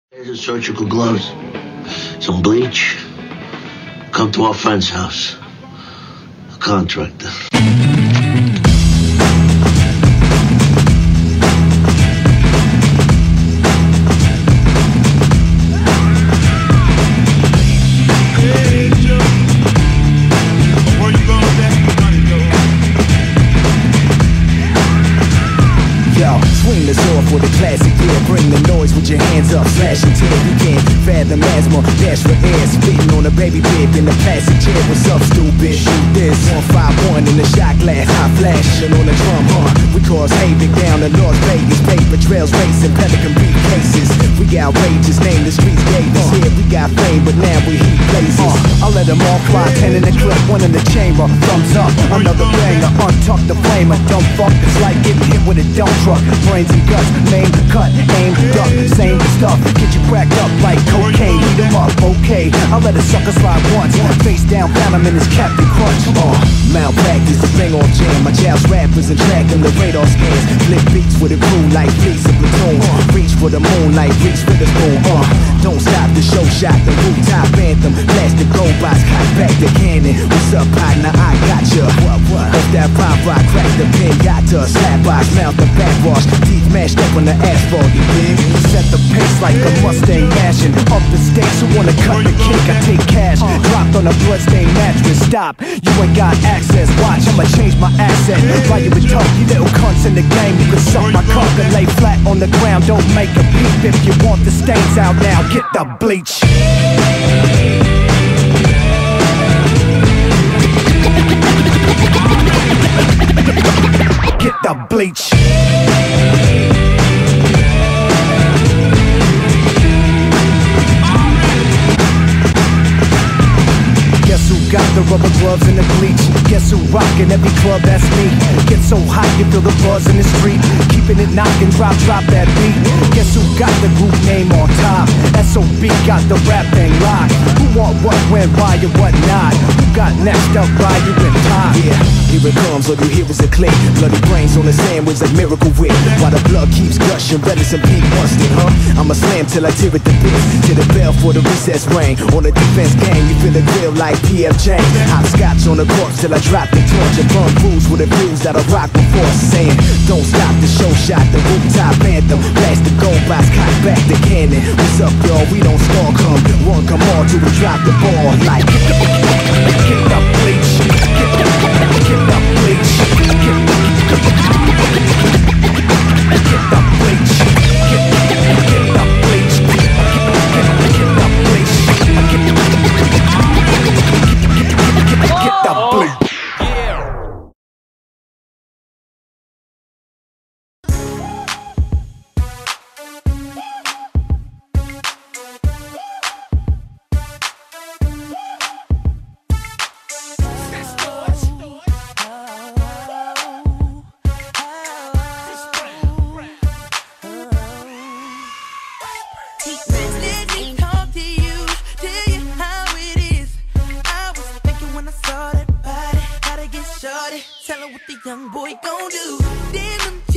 Here's surgical gloves, some bleach. Come to our friend's house. A contractor. Swing this off with a classic gear. Bring the noise with your hands up, slash and tear. You can't fathom asthma, dash for air. Spitting on a baby bib in the plastic chair. What's up, stupid? Shoot this 151 in the shot glass. High flashing on the drum, We cause havoc down in Las Vegas. Paper trails racing, Pelican briefcases. We got outrageous, name the streets gave us. Here we got fame, but now we heat places. I'll let them all fly, 10 in the clip, 1 in the chamber. Thumbs up, another banger, untuck the flame. A dumb fuck, it's like getting hit with a dump truck. Brains and guts, main, cut, aim, duck, same stuff. Get you cracked up like cocaine, heat 'em up, okay. I'll let a sucker slide once. Face down, found him in his Captain Crunch. Malpractice, the ring off jam. My joust rappers and tracking the radar scans. Flip beats with a crew like fleets of platoon. Reach for the moon like reach for the spoon. Don't stop the show shot, the rooftop anthem. Blast the gold box, cock back the cannon. What's up, partner? I got ya. Off that pop rock, crack the pinata. Slap box, mouth the backwash. Teeth mashed up on the asphalt, you dig? Set the pace like a Mustang mashing. Up the stakes, who wanna cut the cake? I take cash, dropped on a bloodstained mattress. Stop, you ain't got access. Watch, I'ma change my accent. While you with talk, you little cunts in the game. You can suck my cock and lay flat on the ground. Don't make a peep if you want the stains out now. Get the bleach. Get the bleach. Guess who got the rubber gloves and the bleach? Guess who rockin' every club, that's me. Get so hot you feel the buzz in the street. Keeping it knockin', drop that beat. Guess who got the group name on top? SOB got the rap thing locked. Who want what, when, why, and what not? Who got next up by you in time? Yeah, here it comes, all you hear is a click. Bloody brains on the sand was a miracle whip. While the blood keeps gushing, ready some Pete busted, I'ma slam till I tear it to bits. To the bell for the recess ring. On the defense game, you feel the grill like PF Chang's. Hot scotch on the corpse till I drop the torch. And burn fools with the views that'll rock before saying, don't stop the show shot, the rooftop anthem. Blast the gold box, cock back the cannon. What's up, y'all? We don't stall, come on till we drop the ball. Like, get the bleach, get the bleach, get the bleach, get the bleach, get the bleach, get the bleach. Tell her what the young boy gon' do. Then